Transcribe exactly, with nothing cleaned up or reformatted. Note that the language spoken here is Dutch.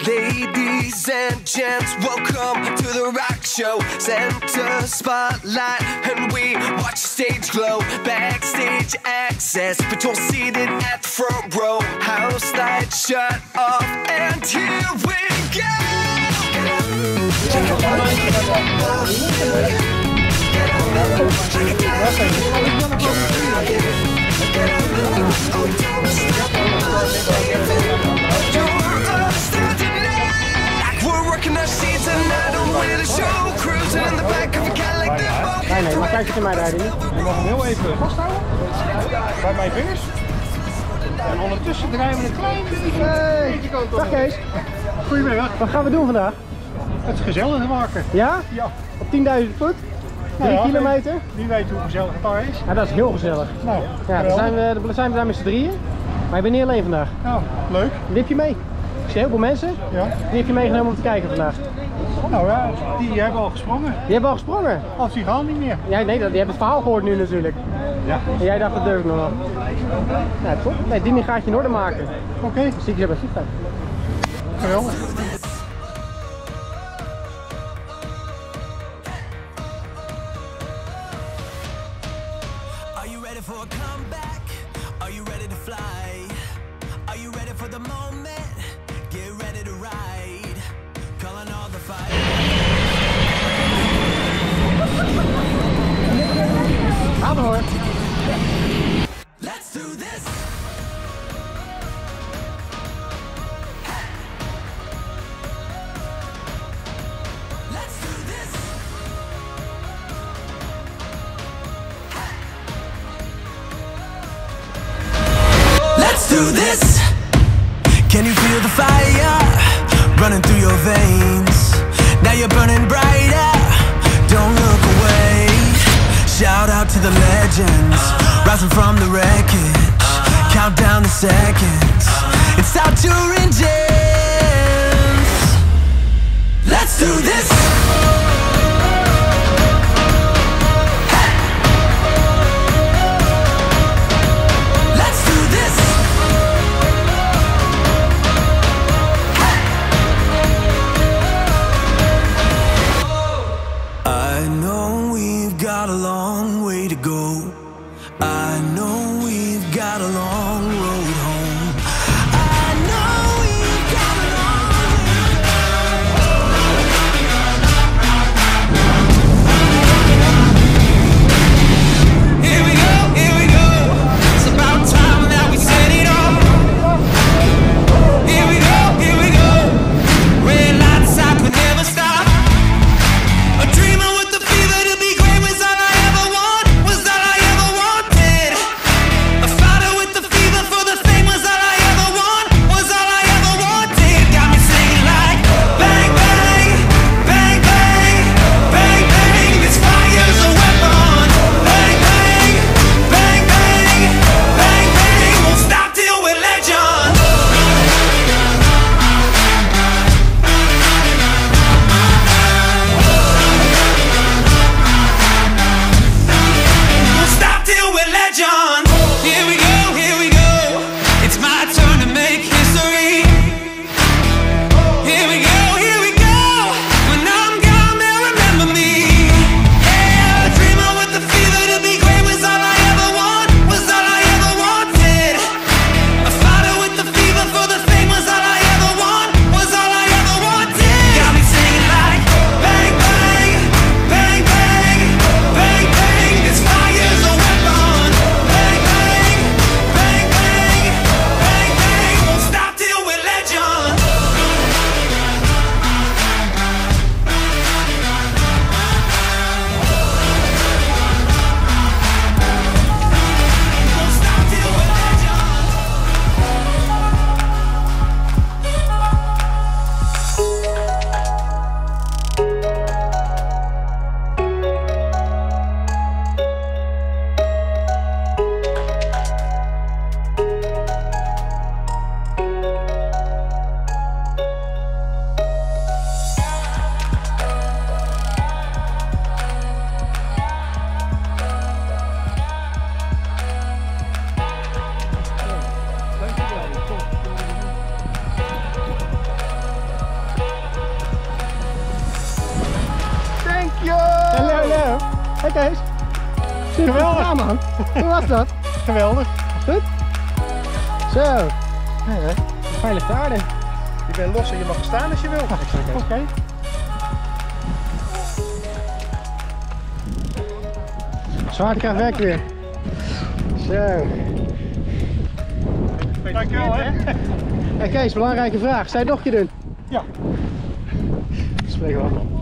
Ladies and gents, welcome to the rock show. Center spotlight and we watch the stage glow. Backstage access, but you're seated at the front row. House lights shut off and here we go. We're working our seats and I don't win a show. Cruising in the back of a Cadillac that boat. Nee, nee, maar kijk eens naar mij rijden. Je mag hem heel even vasthouden bij mijn vingers. En ondertussen draaien we een klein beetje. Hey. Dag Kees. Goedemiddag. Wat gaan we doen vandaag? Het gezellig maken. Ja? Ja. Op tienduizend voet? drie Nou ja, kilometer? Wie weet hoe gezellig het daar is. Ja, dat is heel gezellig. Nou, ja, dan zijn we, dan zijn we daar met z'n drieën. Maar je bent niet alleen vandaag. Nou, leuk. Wie heb je mee? Ik zie heel veel mensen. Ja. Wie heb je meegenomen om te kijken vandaag? Nou ja, die hebben al gesprongen. Die hebben al gesprongen? Of die gaan niet meer. Ja, nee, die hebben het verhaal gehoord nu natuurlijk. Ja. En jij dacht dat durf ik nog wel. Ja, top. Nee, Dini gaat je in orde maken. Oké. Okay. Dan zie ik je bij het vliegtuig. Geweldig. Are you ready for a comeback? Are you ready to fly? Are you ready for the moment? Get ready to ride. Calling all the fire. Gaan we hoor. Let's do this. Let's do this. Let's do this. Can you feel the fire running through your veins? Now you're burning brighter. Don't look away. Shout out to the legends, rising from the wreckage. Count down the seconds. It's out your engines. Let's do this. Let's do this. I know we've got a long way to go. I know we've got a long road home. I know we've got a long Here we go, here we go. It's about time that we set it off. Here we go, here we go. Red lights, I could never stop. A dreamer with the fever to be great was all I ever want, was all I ever wanted. A fighter with the fever for Hey Kees. Super Geweldig. gedaan, man. Hoe was dat? Geweldig. Goed? Zo. Ja, hè? Veilig te aarde. Je bent los en je mag staan als je wil. Oké. Okay. Zwaartekracht werkt weer. Zo. Dankjewel hè. Hey Kees, belangrijke vraag. Zou je het nog een keer doen? Ja. Spreek wel.